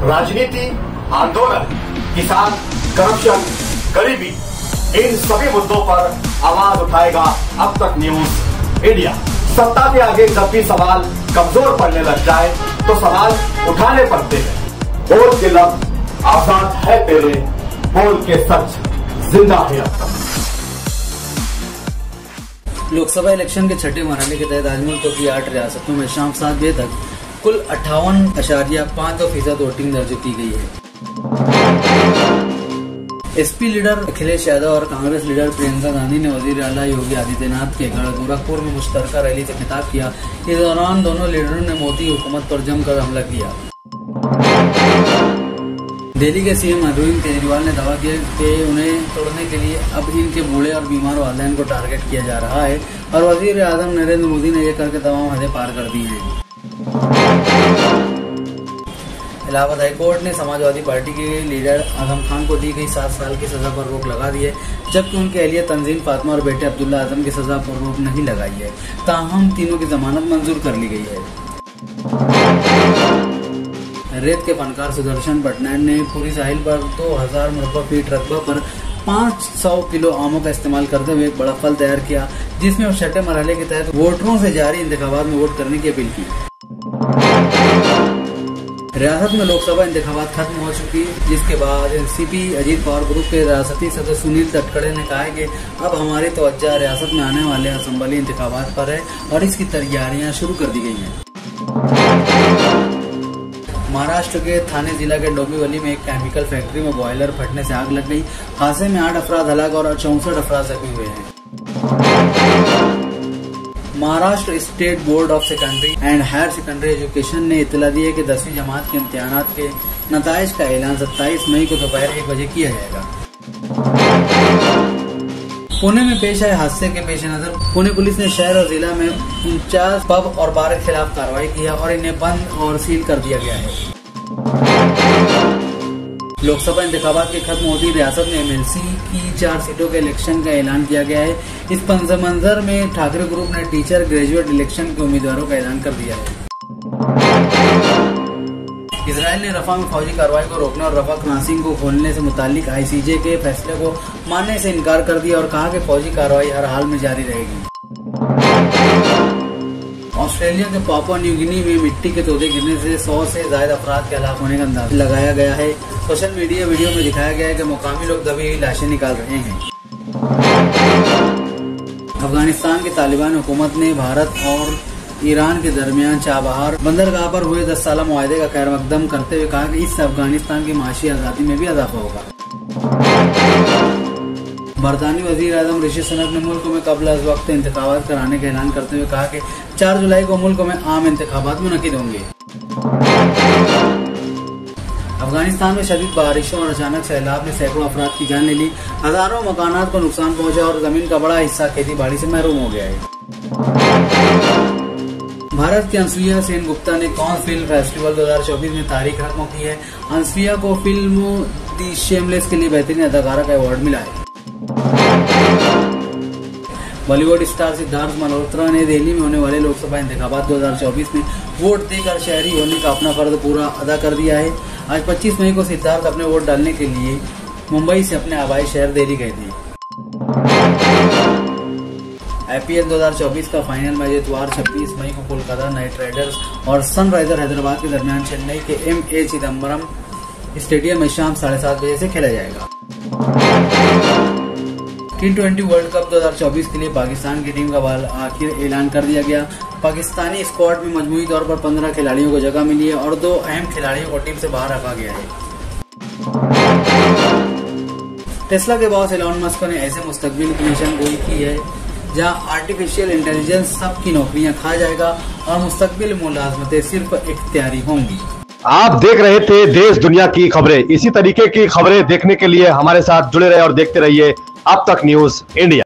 राजनीति, आंदोलन, किसान, करप्शन, गरीबी, इन सभी मुद्दों पर आवाज उठाएगा अब तक न्यूज इंडिया। सत्ता के आगे जब भी सवाल कमजोर पड़ने लग जाए तो सवाल उठाने पड़ते हैं। बोल के लफ्ज आजाद है तेरे, बोल के सच जिंदा है अब तक। लोकसभा इलेक्शन के छठे मरहले के तहत आज मुल्क की 8 रियासतों में शाम 7 बजे तक कुल 58.52% वोटिंग दर्ज की गई है। एसपी लीडर अखिलेश यादव और कांग्रेस लीडर प्रियंका गांधी ने वजीर आला योगी आदित्यनाथ के गढ़ गोरखपुर में मुश्तरका रैली से खिताब किया। इस दौरान दोनों लीडरों ने मोदी हुकूमत पर जमकर हमला किया। दिल्ली के सीएम अरविंद केजरीवाल ने दावा किया कि उन्हें तोड़ने के लिए अब इनके बूढ़े और बीमार वालिदैन को टारगेट किया जा रहा है और वजीर आजम नरेंद्र मोदी ने यह करके तमाम हदें पार कर दी हैं। इलाहाबाद हाईकोर्ट ने समाजवादी पार्टी के लीडर आजम खान को दी गई 7 साल की सजा पर रोक लगा दी है, जबकि उनकी अहलिया तंजीम फातिमा और बेटे अब्दुल्ला आजम की सजा पर रोक नहीं लगाई है। ताहम तीनों की जमानत मंजूर कर ली गई है। रेत के फनकार सुदर्शन पटनायक ने पूरी साहिल पर 2000 मुरब्बा फीट रकबा पर 500 किलो आमों का इस्तेमाल करते हुए एक बड़ा फल तैयार किया, जिसमें वो छठे मरहले के तहत वोटरों से जारी इंतखाबात में वोट करने की अपील की। रियासत में लोकसभा इंतखाबात खत्म हो चुकी, जिसके बाद एनसीपी अजीत पवार ग्रुप के रियासती सदस्य सुनील तटकड़े ने कहा है कि अब हमारी तवज्जो रियासत में आने वाले असम्बली इंतखाबात पर है और इसकी तैयारियां शुरू कर दी गई हैं। महाराष्ट्र के थाने जिला के डोंबिवली में एक केमिकल फैक्ट्री में बॉयलर फटने से आग लग गई। हादसे में 8 अफराद हलाक और 64 अफराद जख्मी हुए हैं। Maharashtra state board of secondary and higher secondary education ने इत्तला दी है कि 10वीं जमात के इम्तिहानात के नताइज का ऐलान 27 मई को दोपहर 1 बजे किया जाएगा। पुणे में पेश आए हादसे के पेश नजर पुणे पुलिस ने शहर और जिला में 49 पब और बार के खिलाफ कार्रवाई की है और इन्हें बंद और सील कर दिया गया है। लोकसभा इंतखाबात के खत्म होती रियासत में एमएलसी की 4 सीटों के इलेक्शन का ऐलान किया गया है। इस पंजमंजर में ठाकरे ग्रुप ने टीचर ग्रेजुएट इलेक्शन के उम्मीदवारों का ऐलान कर दिया है। इजराइल ने रफा में फौजी कार्रवाई को रोकने और रफा क्रॉसिंग को खोलने से मुतालिक आईसीजे के फैसले को मानने से इनकार कर दिया और कहा कि फौजी कार्रवाई हर हाल में जारी रहेगी। ऑस्ट्रेलिया के पापुआ न्यू गिनी में मिट्टी के तोदे गिरने से 100 से ज्यादा अफराद के हलाक होने का अंदाजा लगाया गया है। सोशल मीडिया वीडियो में दिखाया गया है कि मुकामी लोग दबी हुई लाशें निकाल रहे हैं। अफगानिस्तान की तालिबान हुकूमत ने भारत और ईरान के दरमियान चाबहार बंदरगाह पर हुए 10 साला मुआहदे का खैर मकदम करते हुए कहा कि इससे अफगानिस्तान की माशी आजादी में भी इजाफा होगा। बरतानी वजीर आजम ऋषि सुनक ने मुल्क में कबल अज वक्त इंतखाबात कराने का ऐलान करते हुए कहा कि 4 जुलाई को मुल्क में आम इंतखाबात मुनक्किद होंगे। अफगानिस्तान में शदीद बारिशों और अचानक सैलाब ने सैकड़ों अफराद की जान ले ली। हजारों मकानात को नुकसान पहुंचा और जमीन का बड़ा हिस्सा खेती बाड़ी से महरूम हो गया है। भारत की अनसुईया सेन गुप्ता ने कॉन्स फिल्म फेस्टिवल 2024 में तारीख रकम की है। अनसुईया को फिल्म दी शेमलेस के लिए बेहतरीन अदाकारा का अवार्ड मिला है। बॉलीवुड स्टार सिद्धार्थ मल्होत्रा ने दिल्ली में होने वाले लोकसभा इंतखाबात 2024 में वोट देकर शहरी होने का अपना फर्ज पूरा अदा कर दिया है। आज 25 मई को सिद्धार्थ अपने वोट डालने के लिए मुंबई से अपने आबाई शहर दिल्ली गए थे। आईपीएल 2024 का फाइनल मैच इतवार 26 मई को कोलकाता नाइट राइडर्स और सनराइजर हैदराबाद के दरमियान चेन्नई के एमए चिदम्बरम स्टेडियम में शाम 7:30 बजे से खेला जाएगा। T20 वर्ल्ड कप 2024 के लिए पाकिस्तान की टीम का आखिर ऐलान कर दिया गया। पाकिस्तानी स्क्वाड में मजमूई तौर पर 15 खिलाड़ियों को जगह मिली है और 2 अहम खिलाड़ियों को टीम से बाहर रखा गया है। टेस्ला के बॉस एलोन मस्क ने ऐसे मुस्तकबिल की निशान गोई की है जहां आर्टिफिशियल इंटेलिजेंस सबकी नौकरियां खा जाएगा और मुस्तकबिल मुलाजमतें सिर्फ इख्तियारी होंगी। आप देख रहे थे देश दुनिया की खबरें। इसी तरीके की खबरें देखने के लिए हमारे साथ जुड़े रहे और देखते रहिए अब तक न्यूज इंडिया।